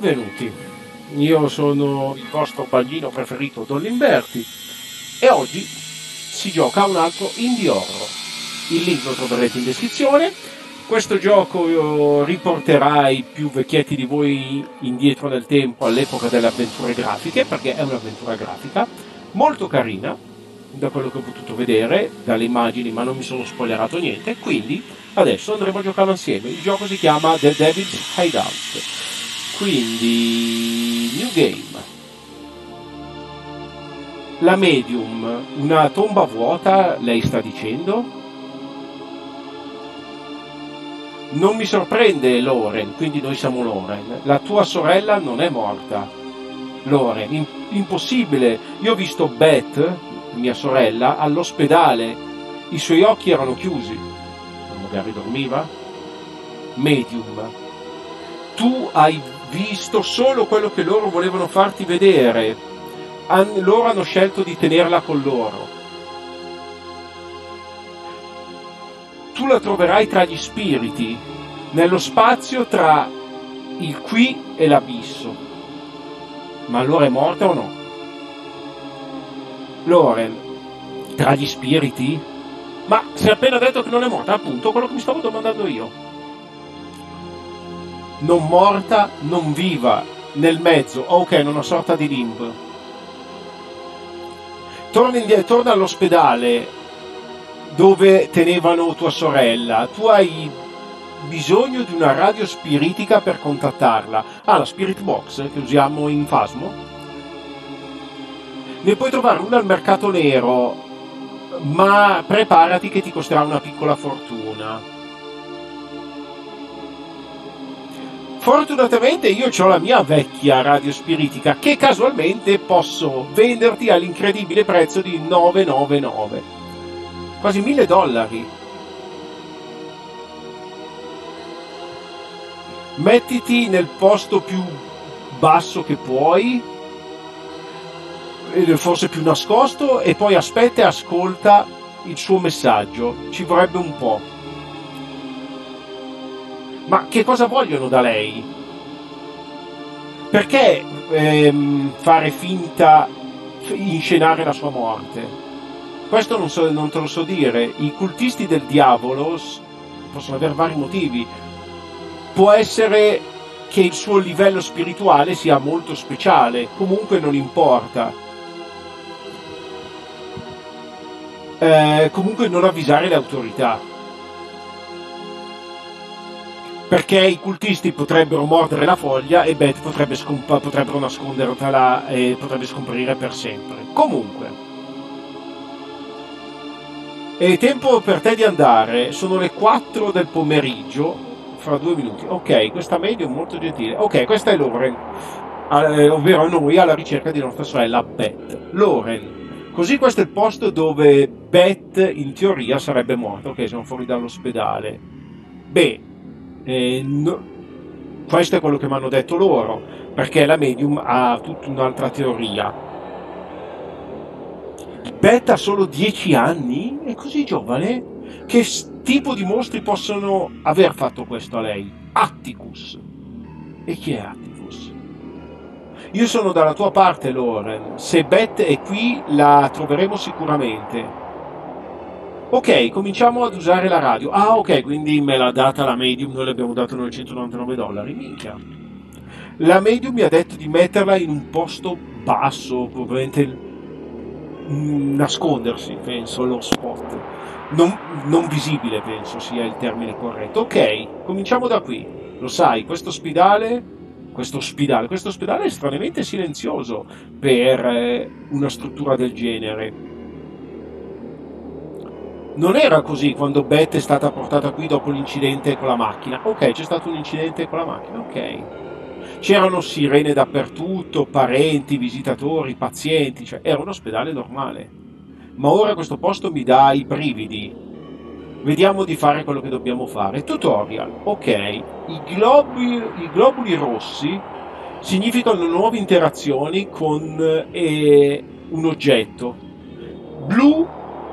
benvenuti. Io sono il vostro bambino preferito Don Limberti e oggi si gioca a un altro indie horror. Il link lo troverete in descrizione. Questo gioco riporterà i più vecchietti di voi indietro nel tempo all'epoca delle avventure grafiche, perché è un'avventura grafica molto carina da quello che ho potuto vedere dalle immagini, ma non mi sono spoilerato niente, quindi adesso andremo a giocare insieme. Il gioco si chiama The Devil's Hideout, quindi new game. La medium, una tomba vuota, lei sta dicendo? Non mi sorprende, Lauren, quindi noi siamo Lauren. La tua sorella non è morta, Lauren, impossibile. Io ho visto Beth, mia sorella, all'ospedale, i suoi occhi erano chiusi, magari dormiva. Medium, tu hai visto solo quello che loro volevano farti vedere, loro hanno scelto di tenerla con loro. Tu la troverai tra gli spiriti, nello spazio tra il qui e l'abisso. Ma allora è morta o no? Lauren, tra gli spiriti? Ma si è appena detto che non è morta, appunto, quello che mi stavo domandando io. Non morta, non viva, nel mezzo, ok, in una sorta di limbo. Torna all'ospedale dove tenevano tua sorella. Tu hai bisogno di una radio spiritica per contattarla. Ah, la Spirit Box che usiamo in Phasmo? Ne puoi trovare una al mercato nero, ma preparati che ti costerà una piccola fortuna. Fortunatamente io ho la mia vecchia radio spiritica che casualmente posso venderti all'incredibile prezzo di $999, quasi $1.000. Mettiti nel posto più basso che puoi, forse più nascosto, e poi aspetta e ascolta il suo messaggio. Ci vorrebbe un po'. Ma che cosa vogliono da lei? Perché fare finta, inscenare la sua morte? Questo non te lo so dire. I cultisti del diavolo possono avere vari motivi. Può essere che il suo livello spirituale sia molto speciale, comunque non importa. Comunque non avvisare le autorità, perché i cultisti potrebbero mordere la foglia e Beth potrebbero nascondertela e potrebbe scomparire per sempre. Comunque è tempo per te di andare, sono le 4 del pomeriggio, fra 2 minuti. Ok, questa medium molto gentile. Ok, questa è Lauren, ovvero noi alla ricerca di nostra sorella Beth. Lauren, così questo è il posto dove Beth in teoria sarebbe morta. Ok, siamo fuori dall'ospedale. Beh, questo è quello che mi hanno detto loro, perché la medium ha tutta un'altra teoria. Beth ha solo 10 anni? È così giovane? Che tipo di mostri possono aver fatto questo a lei? Atticus. E chi è Atticus? Io sono dalla tua parte, Lauren. Se Beth è qui, la troveremo sicuramente. Ok, cominciamo ad usare la radio. Ah, ok, quindi me l'ha data la medium, noi le abbiamo dato $999. Minchia. La medium mi ha detto di metterla in un posto basso, probabilmente nascondersi, penso, lo spot. Non visibile, penso sia il termine corretto. Ok, cominciamo da qui. Lo sai, questo ospedale è stranamente silenzioso per una struttura del genere. Non era così quando Beth è stata portata qui dopo l'incidente con la macchina. Ok, c'è stato un incidente con la macchina, ok. C'erano sirene dappertutto, parenti, visitatori, pazienti, cioè era un ospedale normale. Ma ora questo posto mi dà i brividi. Vediamo di fare quello che dobbiamo fare. Tutorial, ok. I globuli rossi significano nuove interazioni con un oggetto. Blu,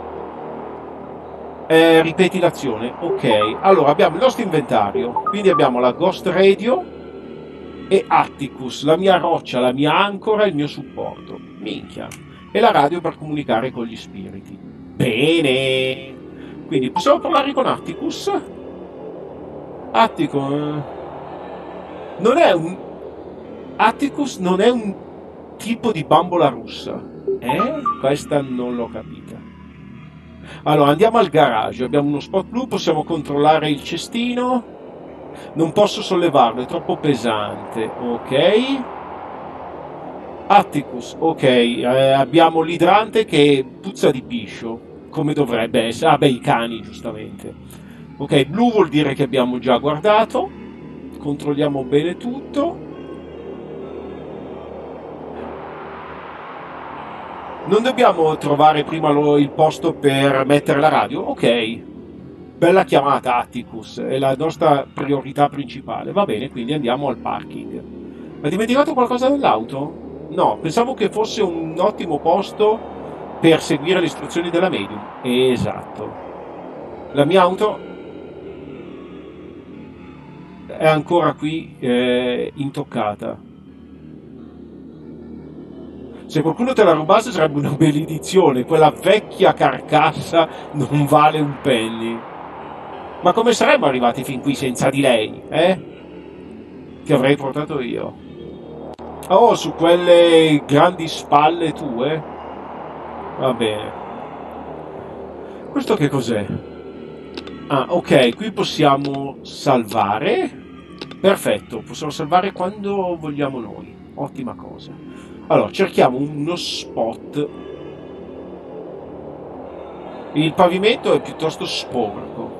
ripeti l'azione. Ok, allora abbiamo il nostro inventario. Quindi abbiamo la Ghost Radio, e Atticus, la mia roccia, la mia ancora, il mio supporto. Minchia. E la radio per comunicare con gli spiriti. Bene. Quindi possiamo parlare con Atticus? Atticus non è un... Atticus non è un tipo di bambola russa. Questa non l'ho capita. Allora, andiamo al garage. Abbiamo uno spot blu, possiamo controllare il cestino. Non posso sollevarlo, è troppo pesante. Ok. Atticus, ok. Abbiamo l'idrante che puzza di piscio, come dovrebbe essere. Ah, beh, i cani, giustamente. Ok, blu vuol dire che abbiamo già guardato. Controlliamo bene tutto. Non dobbiamo trovare prima il posto per mettere la radio? Ok. Bella chiamata, Atticus, è la nostra priorità principale. Va bene, quindi andiamo al parking. Ha dimenticato qualcosa dell'auto? No, pensavo che fosse un ottimo posto per seguire le istruzioni della medium. Esatto. La mia auto è ancora qui, intoccata. Se qualcuno te la rubasse sarebbe una benedizione, quella vecchia carcassa non vale un penny. Ma come saremmo arrivati fin qui senza di lei, Che avrei portato io. Oh, su quelle grandi spalle tue? Va bene. Questo che cos'è? Ah, ok, qui possiamo salvare. Perfetto, possiamo salvare quando vogliamo noi. Ottima cosa. Allora, cerchiamo uno spot. Il pavimento è piuttosto sporco.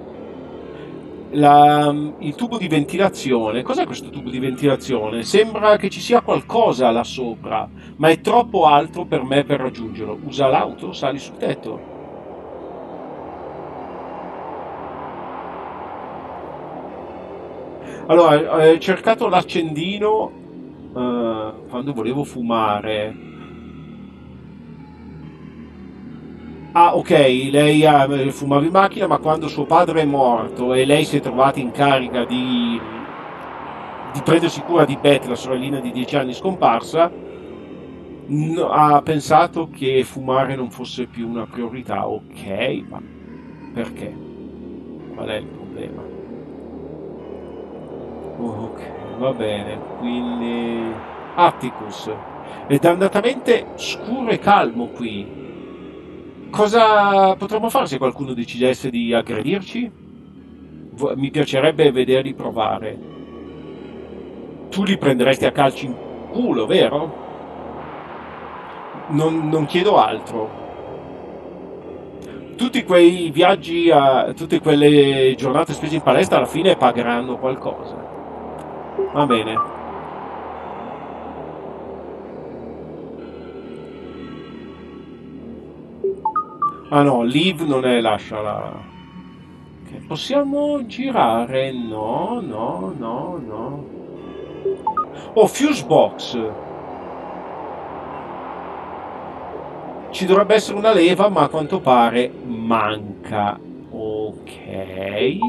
Il tubo di ventilazione. Cos'è questo tubo di ventilazione? Sembra che ci sia qualcosa là sopra, ma è troppo alto per me per raggiungerlo. Usa l'auto, sali sul tetto. Allora, ho cercato l'accendino quando volevo fumare. Ah, ok, lei fumava in macchina, ma quando suo padre è morto e lei si è trovata in carica di prendersi cura di Beth, la sorellina di 10 anni scomparsa, ha pensato che fumare non fosse più una priorità. Ok, ma perché? Qual è il problema? Ok, va bene, quindi... Atticus, è dannatamente scuro e calmo qui. Cosa potremmo fare se qualcuno decidesse di aggredirci? Mi piacerebbe vederli provare. Tu li prenderesti a calci in culo, vero? Non chiedo altro. Tutti quei viaggi, tutte quelle giornate spese in palestra alla fine pagheranno qualcosa. Va bene. Ah no, Liv non è, lasciala. Ok, possiamo girare? No, no, no, no. Oh, fuse box. Ci dovrebbe essere una leva, ma a quanto pare manca. Ok.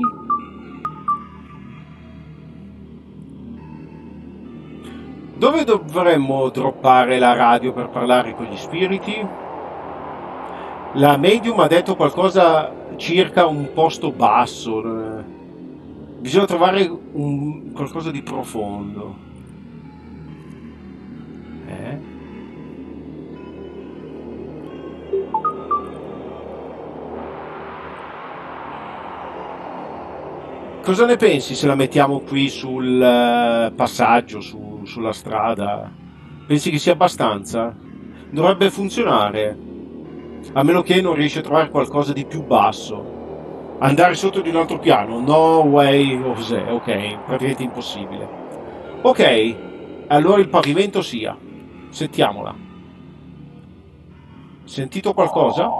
Dove dovremmo droppare la radio per parlare con gli spiriti? La medium ha detto qualcosa circa un posto basso. Bisogna trovare qualcosa di profondo. Cosa ne pensi se la mettiamo qui sul passaggio, sulla strada? Pensi che sia abbastanza? Dovrebbe funzionare. A meno che non riesci a trovare qualcosa di più basso. Andare sotto di un altro piano? No way, José. Ok, praticamente impossibile. Ok, allora il pavimento sia. Sentiamola. Sentito qualcosa?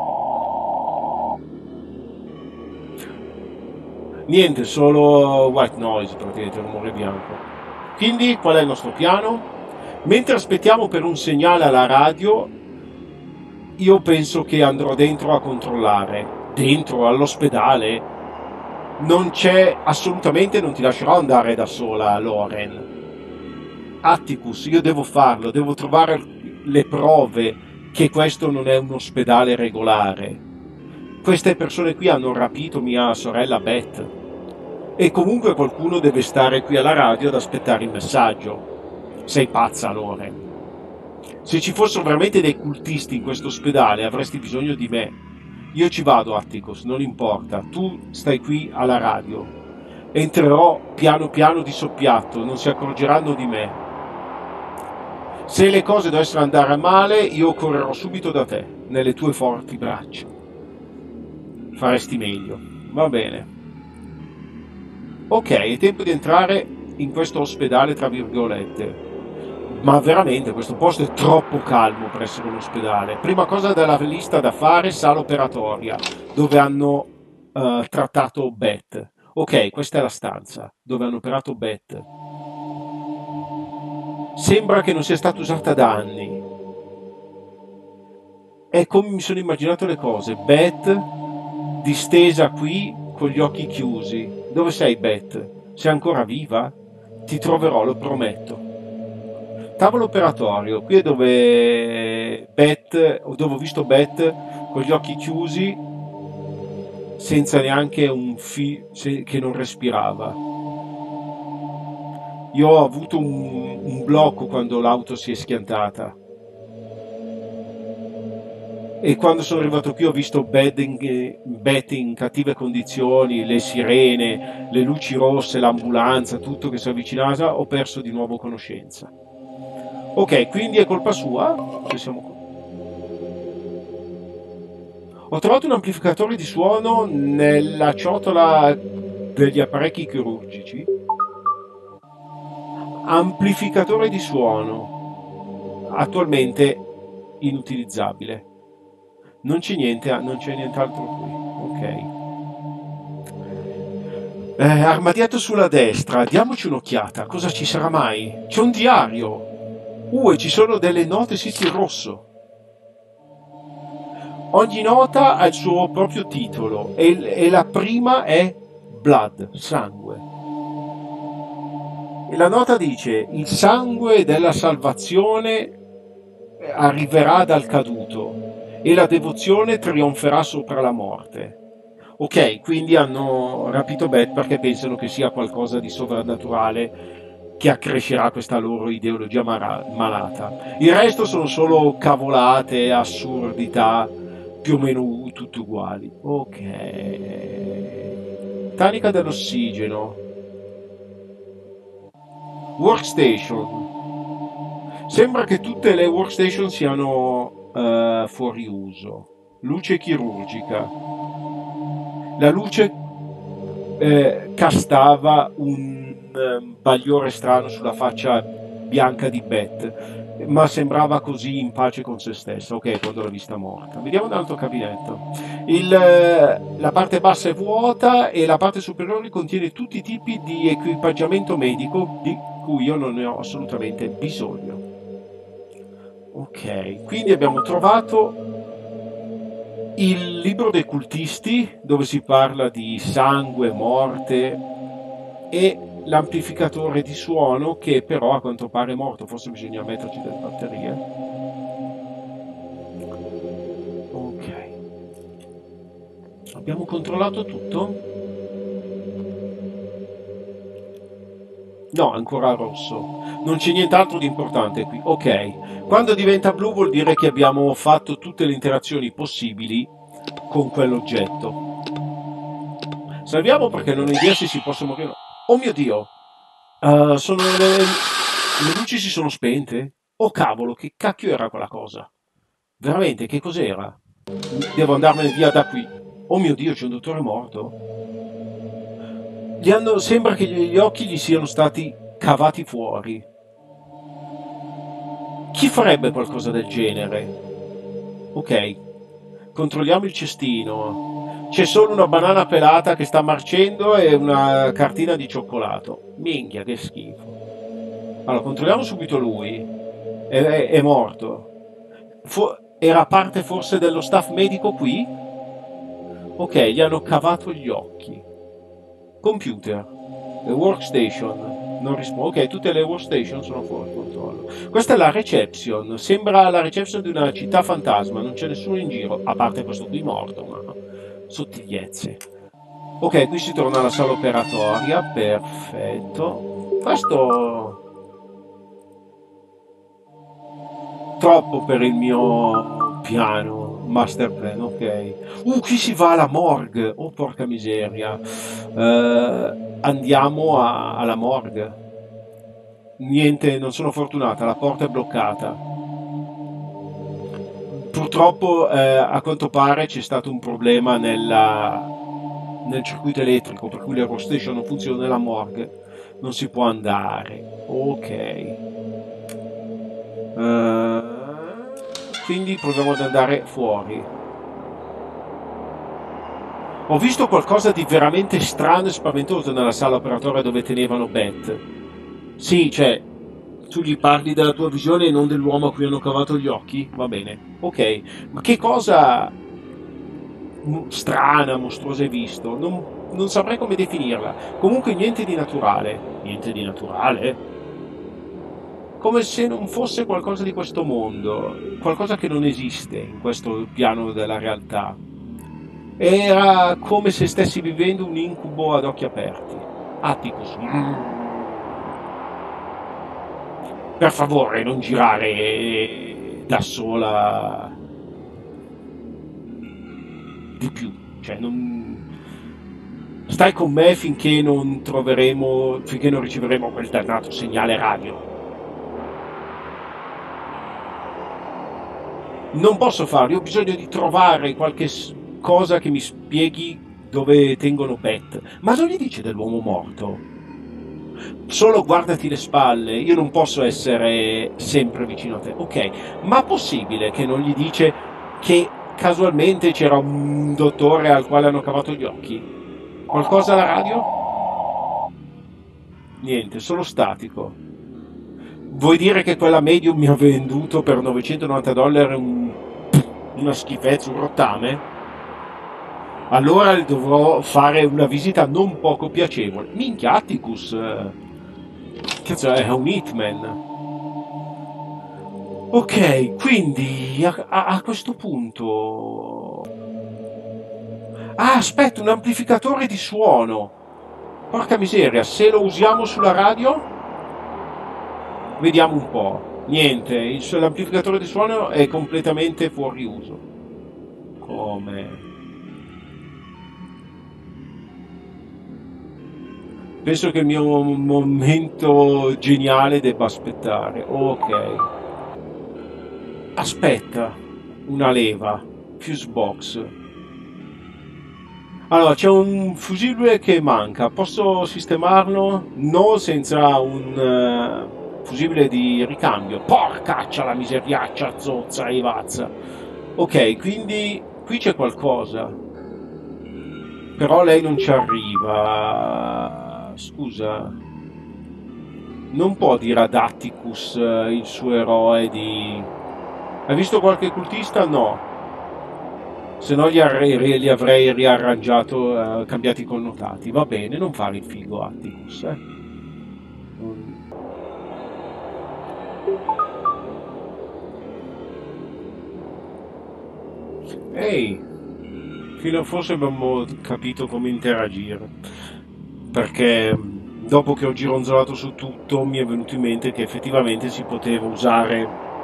Niente, solo white noise, praticamente rumore bianco. Quindi qual è il nostro piano? Mentre aspettiamo per un segnale alla radio, io penso che andrò dentro a controllare. Dentro, all'ospedale. Non c'è assolutamente, non ti lascerò andare da sola, Loren. Atticus, io devo farlo, devo trovare le prove che questo non è un ospedale regolare. Queste persone qui hanno rapito mia sorella Beth e comunque qualcuno deve stare qui alla radio ad aspettare il messaggio. Sei pazza, Lore. Se ci fossero veramente dei cultisti in questo ospedale avresti bisogno di me. Io ci vado, Atticus, non importa. Tu stai qui alla radio. Entrerò piano piano di soppiatto, non si accorgeranno di me. Se le cose dovessero andare male, io correrò subito da te, nelle tue forti braccia. Faresti meglio. Va bene. Ok, è tempo di entrare in questo ospedale, tra virgolette. Ma veramente questo posto è troppo calmo per essere un ospedale. Prima cosa della lista da fare, sala operatoria, dove hanno trattato Beth. Ok, questa è la stanza dove hanno operato Beth. Sembra che non sia stata usata da anni. È come mi sono immaginato le cose. Beth distesa qui con gli occhi chiusi. Dove sei, Beth? Sei ancora viva? Ti troverò, lo prometto. Tavolo operatorio, qui è dove ho visto Beth con gli occhi chiusi, senza neanche che non respirava. Io ho avuto un blocco quando l'auto si è schiantata. E quando sono arrivato qui ho visto Beth in cattive condizioni, le sirene, le luci rosse, l'ambulanza, tutto che si avvicinava, ho perso di nuovo conoscenza. Ok, quindi è colpa sua? Ho trovato un amplificatore di suono nella ciotola degli apparecchi chirurgici. Amplificatore di suono. Attualmente inutilizzabile. Non c'è nient'altro qui. Ok. Armadietto sulla destra. Diamoci un'occhiata. Cosa ci sarà mai? C'è un diario. E ci sono delle note sito in rosso. Ogni nota ha il suo proprio titolo e la prima è Blood, sangue. E la nota dice: il sangue della salvazione arriverà dal caduto e la devozione trionferà sopra la morte. Ok, quindi hanno rapito Beth perché pensano che sia qualcosa di sovrannaturale che accrescerà questa loro ideologia malata. Il resto sono solo cavolate, assurdità, più o meno tutte uguali. Ok. Tanica dell'ossigeno. Workstation. Sembra che tutte le workstation siano fuori uso. Luce chirurgica. La luce castava un bagliore strano sulla faccia bianca di Beth, ma sembrava così in pace con se stessa. Ok, quando l'ho vista morta. Vediamo un altro gabinetto. La parte bassa è vuota e la parte superiore contiene tutti i tipi di equipaggiamento medico di cui io non ne ho assolutamente bisogno. Ok, quindi abbiamo trovato il libro dei cultisti, dove si parla di sangue, morte, e l'amplificatore di suono, che però a quanto pare è morto. Forse bisogna metterci delle batterie. Ok, abbiamo controllato tutto? No, ancora rosso. Non c'è nient'altro di importante qui. Ok, quando diventa blu vuol dire che abbiamo fatto tutte le interazioni possibili con quell'oggetto. Salviamo perché non ho idea se si possono morire. Oh mio Dio! Sono le luci si sono spente? Oh cavolo, che cacchio era quella cosa? Veramente, che cos'era? Devo andarmene via da qui. Oh mio Dio, c'è un dottore morto? Sembra che gli occhi gli siano stati cavati fuori. Chi farebbe qualcosa del genere? Ok, controlliamo il cestino. C'è solo una banana pelata che sta marcendo e una cartina di cioccolato. Minchia, che schifo. Allora, controlliamo subito lui. È morto. Era parte forse dello staff medico qui? Ok, gli hanno cavato gli occhi. Computer. The workstation. Non risponde. Ok, tutte le workstation sono fuori controllo. Questa è la reception. Sembra la reception di una città fantasma. Non c'è nessuno in giro, a parte questo qui morto, ma sottigliezze. Ok, qui si torna alla sala operatoria. Perfetto. Questo troppo per il mio piano, master plan, ok. Qui si va alla morgue. Oh, porca miseria. Andiamo alla morgue. Niente, non sono fortunata, la porta è bloccata. Purtroppo, a quanto pare c'è stato un problema nel circuito elettrico, per cui l'Aerostation non funziona e la morgue non si può andare. Ok. Quindi proviamo ad andare fuori. Ho visto qualcosa di veramente strano e spaventoso nella sala operatoria dove tenevano Beth. Sì, cioè, tu gli parli della tua visione e non dell'uomo a cui hanno cavato gli occhi? Va bene, ok. Ma che cosa strana, mostruosa hai visto? Non saprei come definirla. Comunque niente di naturale. Niente di naturale? Come se non fosse qualcosa di questo mondo, qualcosa che non esiste in questo piano della realtà. Era come se stessi vivendo un incubo ad occhi aperti. Atticus. Per favore, non girare da sola di più. Cioè, non... Stai con me finché non troveremo, finché non riceveremo quel dannato segnale radio. Non posso farlo, io ho bisogno di trovare qualche cosa che mi spieghi dove tengono Beth. Ma non gli dice dell'uomo morto? Solo guardati le spalle, io non posso essere sempre vicino a te. Ok, ma possibile che non gli dice che casualmente c'era un dottore al quale hanno cavato gli occhi? Qualcosa alla radio? Niente, solo statico. Vuoi dire che quella medium mi ha venduto per $990 una schifezza, un rottame? Allora dovrò fare una visita non poco piacevole. Minchia, Atticus, cazzo, è un hitman. Ok, quindi a questo punto... Ah, aspetta, un amplificatore di suono. Porca miseria, se lo usiamo sulla radio? Vediamo un po'. Niente, l'amplificatore di suono è completamente fuori uso. Come? Penso che il mio momento geniale debba aspettare. Ok. Aspetta. Una leva. Fuse box. Allora, c'è un fusibile che manca. Posso sistemarlo? No, senza un fusibile di ricambio. Porcaccia la miseriaccia, zozza e vazza. Ok, quindi qui c'è qualcosa. Però lei non ci arriva. Scusa. Non può dire ad Atticus, il suo eroe, di... Hai visto qualche cultista? No. Se no li avrei riarrangiato, cambiati i connotati. Va bene, non fare il figo, Atticus. Ehi, fino a forse abbiamo capito come interagire. Perché dopo che ho gironzolato su tutto mi è venuto in mente che effettivamente si poteva usare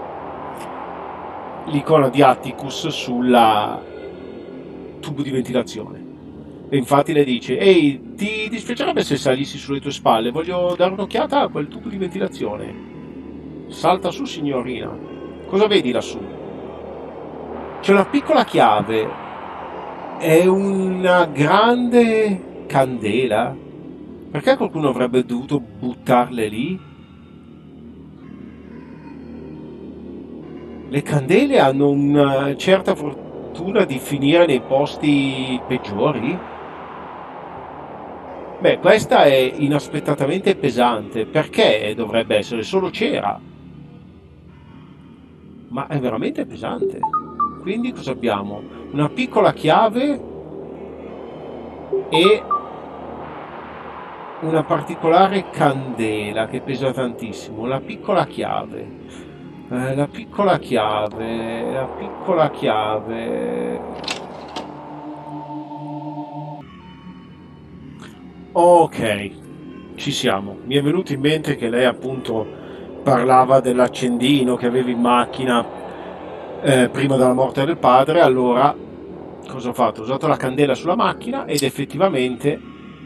l'icona di Atticus sulla tubo di ventilazione. E infatti le dice: ehi, ti dispiacerebbe se salissi sulle tue spalle? Voglio dare un'occhiata a quel tubo di ventilazione. Salta su, signorina. Cosa vedi lassù? C'è una piccola chiave. È una grande candela. Perché qualcuno avrebbe dovuto buttarle lì? Le candele hanno una certa fortuna di finire nei posti peggiori? Beh, questa è inaspettatamente pesante. Perché dovrebbe essere? Solo cera. Ma è veramente pesante. Quindi cosa abbiamo? Una piccola chiave e una particolare candela che pesa tantissimo, la piccola chiave, la piccola chiave, la piccola chiave. Ok, ci siamo. Mi è venuto in mente che lei appunto parlava dell'accendino che avevi in macchina prima della morte del padre, allora cosa ho fatto? Ho usato la candela sulla macchina ed effettivamente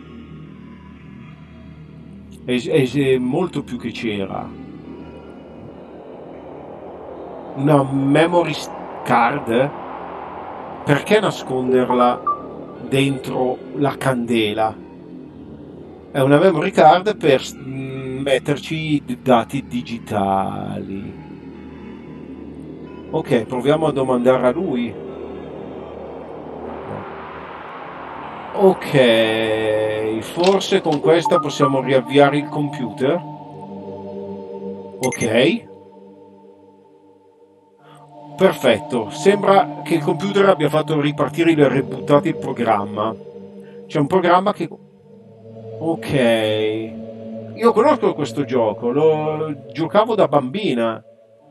è molto più che c'era. Una memory card? Perché nasconderla dentro la candela? È una memory card per metterci dati digitali. Ok, proviamo a domandare a lui. No. Ok, forse con questa possiamo riavviare il computer. Ok, perfetto. Sembra che il computer abbia fatto ripartire il rebootato il programma. C'è un programma che... Ok. Io conosco questo gioco, lo giocavo da bambina.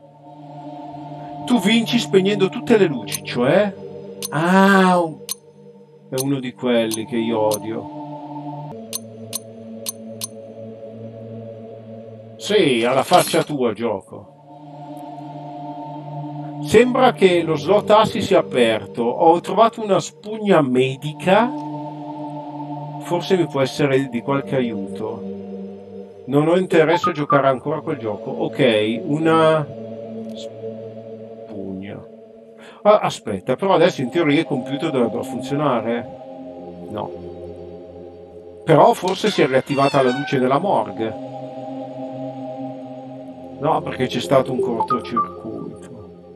Tu vinci spegnendo tutte le luci, cioè? Ah, è uno di quelli che io odio. Sì, alla faccia tua gioco. Sembra che lo slot assi sia aperto. Ho trovato una spugna medica. Forse mi può essere di qualche aiuto. Non ho interesse a giocare ancora a quel gioco. Ok, una spugna. Ah, aspetta, però adesso in teoria i computer dovrebbero funzionare. No. Però forse si è riattivata la luce della morgue. No, perché c'è stato un cortocircuito.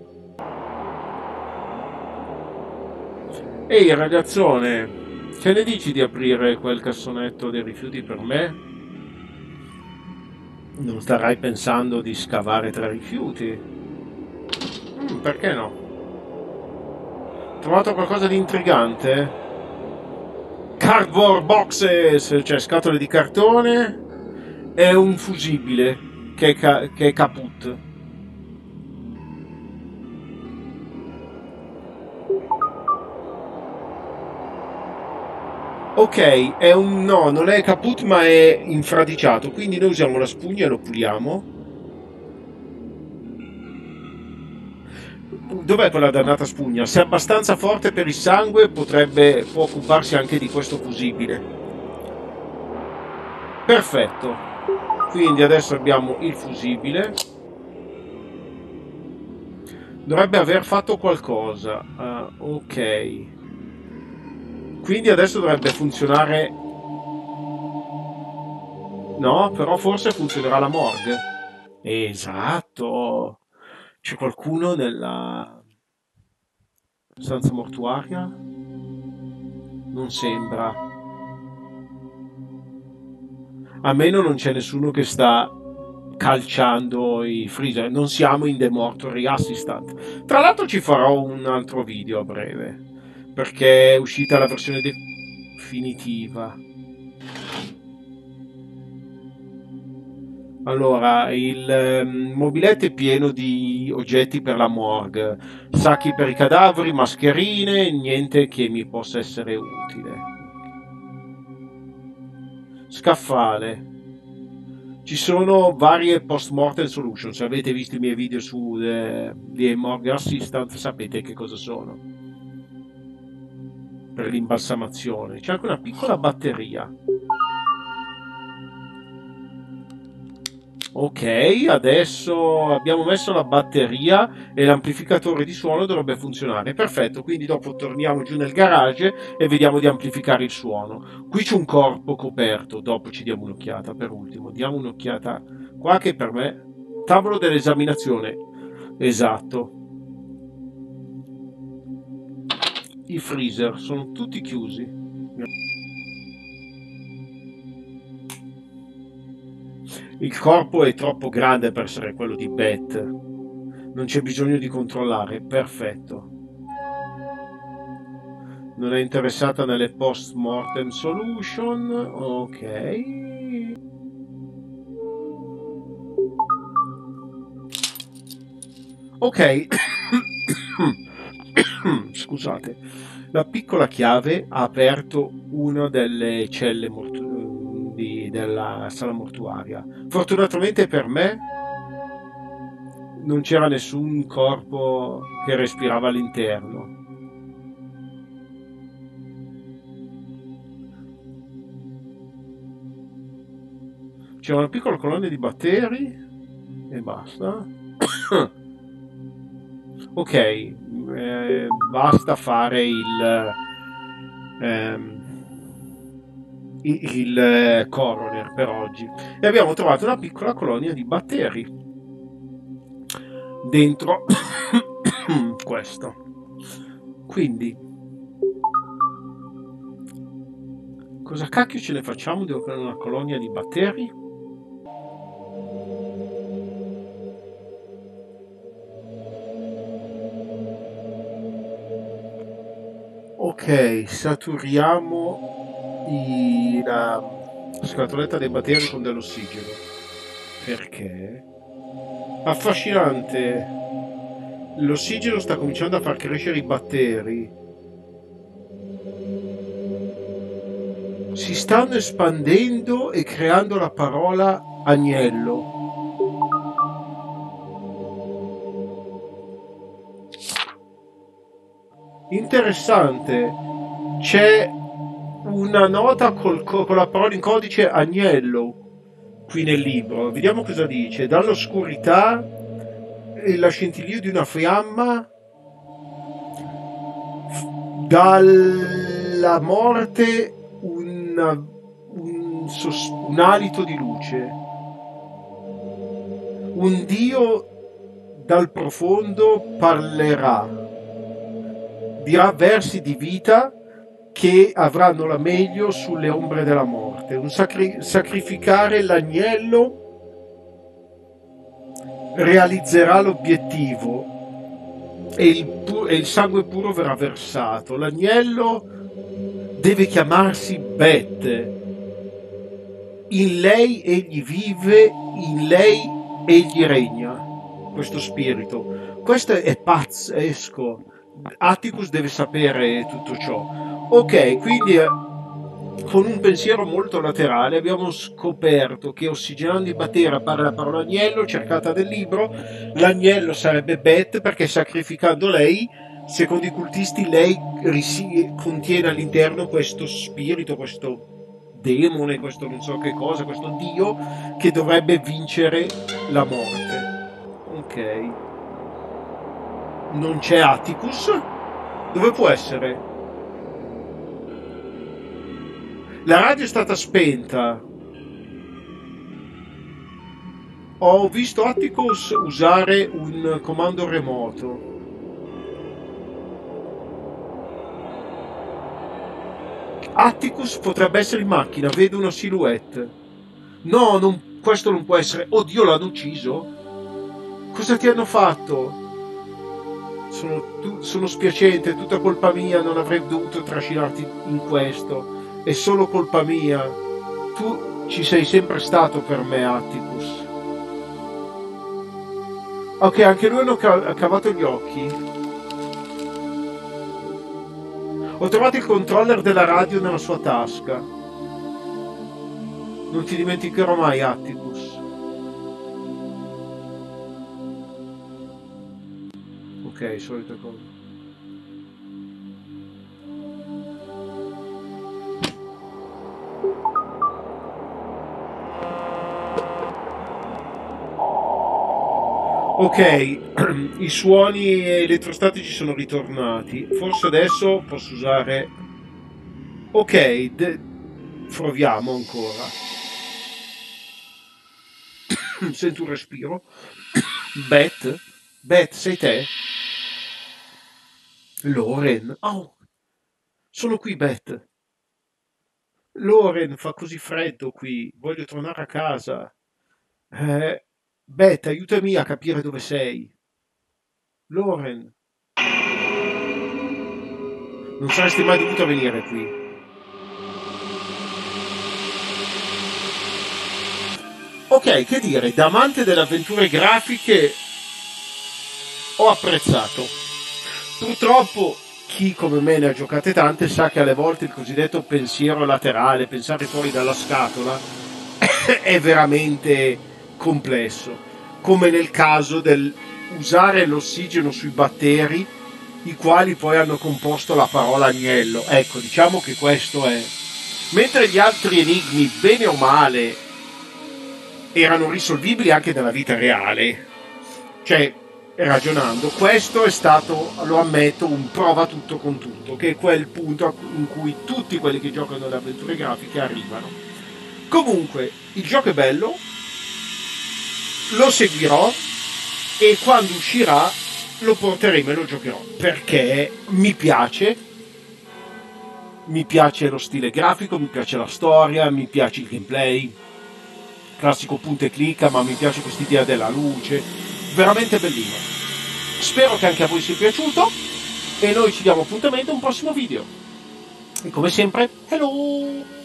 Ehi ragazzone, che ne dici di aprire quel cassonetto dei rifiuti per me? Non starai pensando di scavare tra i rifiuti? Perché no? Trovato qualcosa di intrigante? Cardboard boxes, cioè scatole di cartone e un fusibile che è kaput. Ok, è un no, non è kaput ma è infradiciato, quindi noi usiamo la spugna e lo puliamo. Dov'è quella dannata spugna? Se è abbastanza forte per il sangue può occuparsi anche di questo fusibile. Perfetto. Quindi adesso abbiamo il fusibile. Dovrebbe aver fatto qualcosa. Ah, ok. Quindi adesso dovrebbe funzionare. No, però forse funzionerà la morgue. Esatto. C'è qualcuno nella stanza mortuaria? Non sembra. A meno non c'è nessuno che sta calciando i freezer. Non siamo in The Mortuary Assistant. Tra l'altro ci farò un altro video a breve, perché è uscita la versione definitiva. Allora, il mobiletto è pieno di oggetti per la morgue, sacchi per i cadaveri, mascherine, niente che mi possa essere utile. Scaffale. Ci sono varie post-mortem solution. Se avete visto i miei video su The Morgue Assistant sapete che cosa sono. Per l'imbalsamazione. C'è anche una piccola batteria. Ok, adesso abbiamo messo la batteria e l'amplificatore di suono dovrebbe funzionare. Perfetto, quindi dopo torniamo giù nel garage e vediamo di amplificare il suono. Qui c'è un corpo coperto, dopo ci diamo un'occhiata. Per ultimo, diamo un'occhiata qua che per me... Tavolo dell'esaminazione. Esatto. I freezer sono tutti chiusi. Il corpo è troppo grande per essere quello di Beth. Non c'è bisogno di controllare. Perfetto. Non è interessata nelle post-mortem solution. Ok. Ok. Scusate. La piccola chiave ha aperto una delle celle della sala mortuaria. Fortunatamente per me non c'era nessun corpo che respirava all'interno. C'era una piccola colonia di batteri e basta. Ok, basta fare ehm, il coroner per oggi. E abbiamo trovato una piccola colonia di batteri dentro questo. Quindi, cosa cacchio ce ne facciamo di una colonia di batteri? Ok, saturiamo la scatoletta dei batteri con dell'ossigeno. Perché? Affascinante. L'ossigeno sta cominciando a far crescere i batteri. Si stanno espandendo e creando la parola agnello. Interessante. C'è una nota con la parola in codice agnello qui nel libro. Vediamo cosa dice. Dall'oscurità la scintillio di una fiamma, dalla morte un alito di luce, un dio dal profondo parlerà, dirà versi di vita che avranno la meglio sulle ombre della morte. Un sacrificare l'agnello realizzerà l'obiettivo e il sangue puro verrà versato. L'agnello deve chiamarsi Beth. In lei egli vive, in lei egli regna. Questo spirito. Questo è pazzesco. Atticus deve sapere tutto ciò. Ok, quindi con un pensiero molto laterale abbiamo scoperto che ossigenando i batteri appare la parola agnello cercata nel libro. L'agnello sarebbe Beth, perché sacrificando lei, secondo i cultisti, lei contiene all'interno questo spirito, questo demone, questo non so che cosa, questo dio che dovrebbe vincere la morte. Ok. Non c'è Atticus? Dove può essere? La radio è stata spenta. Ho visto Atticus usare un comando remoto. Atticus potrebbe essere in macchina, vedo una silhouette. No, questo non può essere. Oddio, l'hanno ucciso? Cosa ti hanno fatto? Sono spiacente, è tutta colpa mia, non avrei dovuto trascinarti in questo. È solo colpa mia. Tu ci sei sempre stato per me, Atticus. Ok, anche lui hanno cavato gli occhi. Ho trovato il controller della radio nella sua tasca. Non ti dimenticherò mai, Atticus. Ok, solita cosa. Ok, i suoni elettrostatici sono ritornati. Forse adesso posso usare... Ok, proviamo ancora. Sento un respiro. Beth, sei te? Loren. Oh, sono qui, Beth. Loren, fa così freddo qui. Voglio tornare a casa. Beth, aiutami a capire dove sei. Loren. Non saresti mai dovuta venire qui. Ok, che dire, da amante delle avventure grafiche ho apprezzato. Purtroppo chi come me ne ha giocate tante sa che alle volte il cosiddetto pensiero laterale, pensare fuori dalla scatola, è veramente complesso, come nel caso del usare l'ossigeno sui batteri, i quali poi hanno composto la parola agnello. Ecco, diciamo che questo è. Mentre gli altri enigmi, bene o male, erano risolvibili anche nella vita reale, cioè ragionando, questo è stato, lo ammetto, un prova tutto con tutto, che è quel punto in cui tutti quelli che giocano alle avventure grafiche arrivano. Comunque, il gioco è bello, lo seguirò e quando uscirà lo porteremo e lo giocherò, perché mi piace lo stile grafico, mi piace la storia, mi piace il gameplay, classico punta e clicca, ma mi piace quest'idea della luce, veramente bellino. Spero che anche a voi sia piaciuto e noi ci diamo appuntamento a un prossimo video. E come sempre, hello!